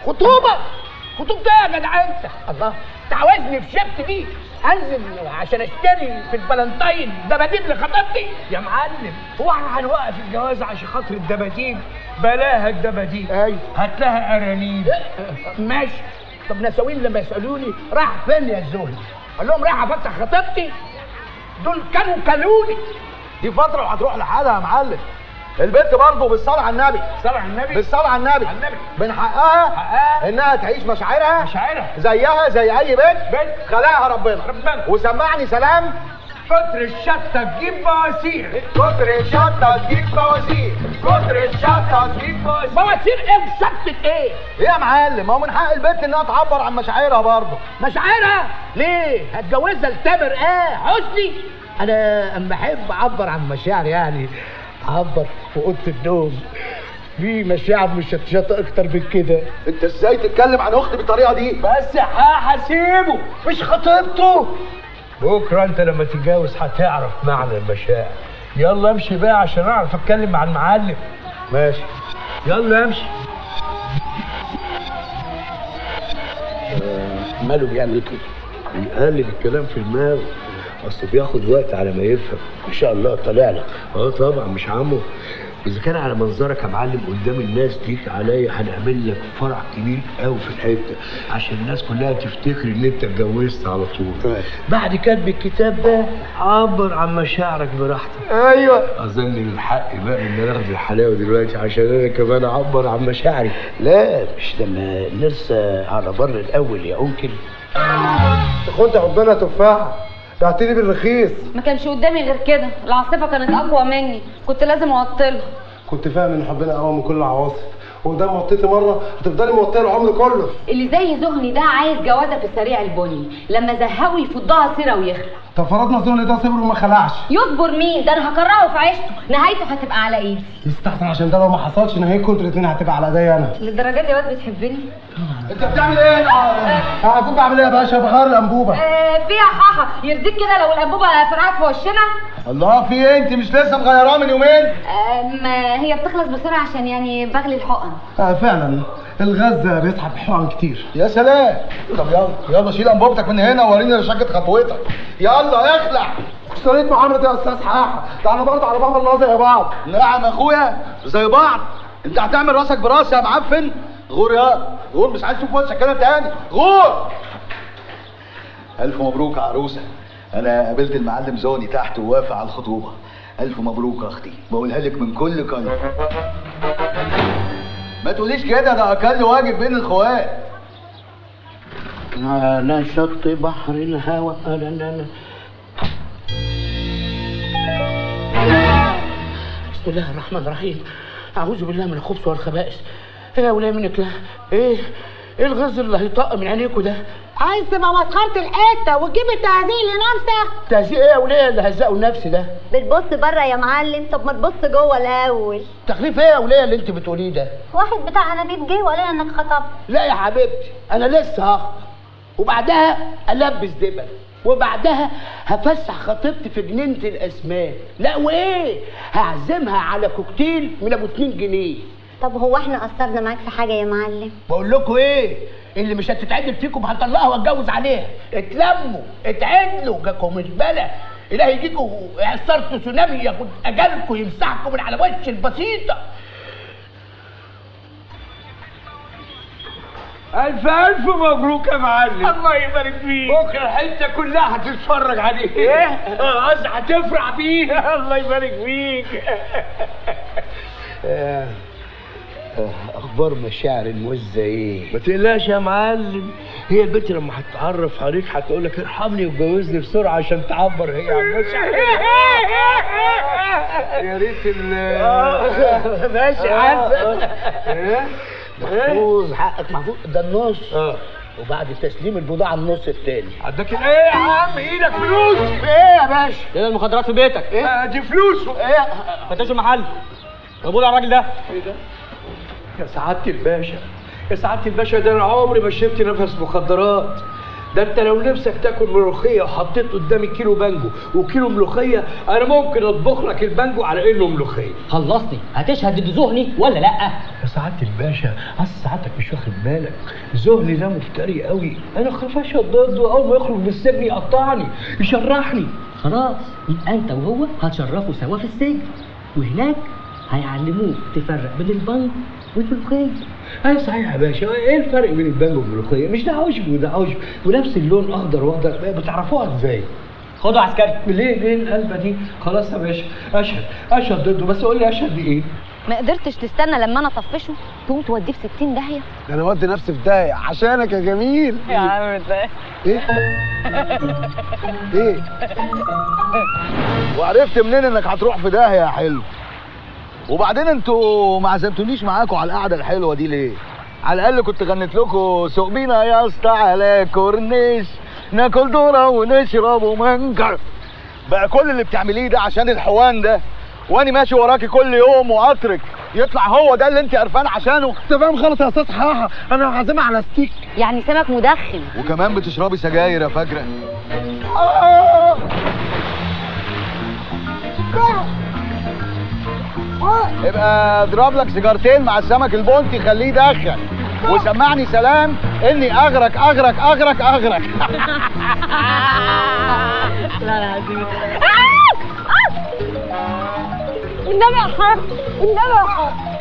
خطوبه ايه يا جدع انت؟ الله، انت عاوزني في شبت دي انزل عشان اشتري في الفالنتاين دباديب لخطيبتي؟ يا معلم هو احنا هنوقف الجواز عشان خاطر الدباديب؟ بلاها الدباديب، ايوه هات لها ارانيب. ماشي. طب نساوين لما يسالوني راح فين يا الزهري؟ اقول لهم رايح افسح خطيبتي؟ دول كانوا كلوني. دي فتره وهتروح لحالها يا معلم. البنت برضه بالصلاه على النبي، صلاه على النبي، بالصلاه على النبي، من حقها انها تعيش مشاعرها زيها زي اي بنت خلقها ربنا. وسمعني سلام. كتر الشطه تجيب بواسير، كتر الشطه تجيب بواسير، كتر الشطه تجيب بواسير. بواسير ايه وشطه ايه؟ ايه يا معلم؟ ما هو من حق البنت انها تعبر عن مشاعرها برضه. مشاعرها؟ ليه؟ هتجوزها لتامر حسني؟ انا اما احب اعبر عن مشاعري يعني اعبر في اوضه النوم. في مشاعر مشطشطه اكتر من كده. انت ازاي تتكلم عن اختي بالطريقه دي؟ بس هسيبه، مش خطيبته. بكره انت لما تتجوز هتعرف معنى المشاعر. يلا امشي بقى عشان اعرف اتكلم مع المعلم. ماشي يلا امشي. ماله بيعمل كده؟ بيقلب الكلام في دماغه، اصل بياخد وقت على ما يفهم. ان شاء الله طالع لك. طبعا مش عمو. اذا كان على منظرك يا معلم قدام الناس ديك عليا هنعمل لك فرح كبير قوي في الحته عشان الناس كلها تفتكر ان انت اتجوزت على طول. بعد كتب الكتاب ده عبر عن مشاعرك براحتك. ايوه. اظن من حقي بقى ان انا اخد الحلاوه دلوقتي عشان انا كمان اعبر عن مشاعري. لا مش لما نرسى على بر الاول يا انكل. تاخد ربنا تفاحه بعتني بالرخيص. ما كانش قدامي غير كده، العاصفه كانت اقوى مني، كنت لازم اوطلها. كنت فاهم ان حبنا اقوى من كل العواصف، وده موطيتي مره هتفضلي موطيه العمر كله. اللي زي زهني ده عايز جوازه في السريع البني، لما زهقه يفضها سيره ويخلع. طب فرضنا زهني ده صبر وما خلعش. يصبر مين؟ ده انا هكرهه في عيشته، نهايته هتبقى على ايدي. يستحسن عشان ده لو ما حصلش نهايتكم انتوا الاثنين هتبقى على ايديا انا. للدرجه دي يا واد بتحبني؟ انت بتعمل ايه؟ هكون بعمل ايه يا باشا؟ بغير الانبوبه. فيها حاحه، يرضيك كده لو الانبوبه فرقعت في وشنا؟ الله، في ايه؟ انت مش لسه مغيراها من يومين؟ ما هي بتخلص بسرعه عشان يعني بغلي الحقن. فعلا الغاز بيسحب حقن كتير. يا سلام. طب يلا شيل انبوبتك من هنا ووريني رشاقه خطوتك. يلا اخلع. اشتريت معامله يا استاذ حاحه، ده احنا برضه على باب الله زي بعض. نعم يا اخويا زي بعض. انت هتعمل راسك براسي يا معفن؟ غور يا غور، مش عايز اشوف وشك كده تاني. غور. الف مبروك يا عروسه. انا قابلت المعلم زوني تحت ووافق على الخطوبه. الف مبروك يا اختي، بقولها لك من كل قلب. ما تقوليش كده، ده اقل واجب بين الاخوات. على شط بحر الهوى. لا بسم الله الرحمن الرحيم. اعوذ بالله من الخبث والخبائث. ايه يا ولايه منك؟ لا ايه الغز اللي هيطق من عينيكوا ده؟ عايز تبقى مسخره الحته وتجيب التهزيق لنفسك؟ تهزيق ايه يا ولايه اللي هزقوا النفس ده؟ بتبص بره يا معلم، طب ما تبص جوه الاول. تخليف ايه يا ولايه اللي انت بتقوليه ده؟ واحد بتاع انابيب جه وقال انك خطبت. لا يا حبيبتي، انا لسه هخطب وبعدها البس دبل وبعدها هفسح خطيبتي في جنينه الاسماك. لا وايه، هعزمها على كوكتيل من ابو 2 جنيه. طب هو احنا قصرنا معاك في حاجه يا معلم؟ بقول لكم ايه، اللي مش هتتعدل فيكم هطلقها واتجوز عليها. اتلموا اتعدلوا، جاكم البلا. الهي يجيكم اعصار تسونامي ياخد اجالكم يمسحكم من على وش البسيطه. ألف مبروك يا معلم. الله يبارك فيك. بكره الحته كلها هتتفرج عليه. ايه؟ هتفرح بيه. الله يبارك فيك. اخبار مشاعر الموزه ايه؟ ما تقلقش يا معلم، هي البنت لما هتتعرف عليك هتقول لك ارحمني واتجوزني بسرعه عشان تعبر هي عن مشاعرها. يا ريت ماشي حسن. محفوظ حقك محفوظ. ده النص. وبعد تسليم البضاعه النص التاني. عندك ايه يا عم؟ ايدك فلوس. ايه يا باشا؟ كده المخدرات في بيتك. ايه؟ دي فلوسه. ايه؟ فتش المحل. قبول على الراجل ده. ايه ده؟ يا سعاده الباشا، يا سعاده الباشا، ده انا عمري ما شربت نفس مخدرات. ده انت لو نفسك تاكل ملوخيه وحطيت قدامي كيلو بانجو وكيلو ملوخيه، انا ممكن اطبخ لك البانجو على انه ملوخيه. خلصني، هتشهد ضد ذهني ولا لا؟ يا سعاده الباشا، اصل سعادتك مش واخد بالك، ذهني ده مفتري قوي، انا خايف اشهد ضده، اول ما يخرج من السجن يقطعني يشرحني. خلاص، يبقى انت وهو هتشرفوا سوا في السجن، وهناك هيعلموك تفرق بين البنج والملوخيه. ايوه صحيح يا باشا، ايه الفرق بين البانجو والملوخيه؟ مش ده عشب وده عشب ونفس اللون اخضر واخضر، بتعرفوها ازاي؟ خدوا عسكري. ليه القلبه دي؟ خلاص يا باشا، اشهد ضده، بس قول لي اشهد بايه؟ ما قدرتش تستنى لما انا اطفشه تقوم توديه في 60 داهيه. ده انا ودي نفسي في داهيه عشانك يا جميل. يا عم ده ايه؟ ايه؟ وعرفت منين انك هتروح في داهيه يا حلو؟ وبعدين انتوا ما عزمتونيش معاكم على القعده الحلوه دي ليه؟ على الاقل كنت غنيت لكم سوق بينا يا اسطى على كورنيش، ناكل ذره ونشرب ومنكر. بقى كل اللي بتعمليه ده عشان الحوان ده، واني ماشي وراكي كل يوم وقطرك يطلع هو ده اللي انت قرفان عشانه؟ انت فاهم غلط يا استاذ حاحه، انا عازمها على ستيك. يعني سمك مدخن وكمان بتشربي سجاير يا فجره. ابقى اضرب لك سيجارتين مع السمك البونتي خليه يدخن، وسمعني سلام اني اغرق اغرق اغرق اغرق. لا لا عزيزي. النبي يا حاج، النبي يا حاج.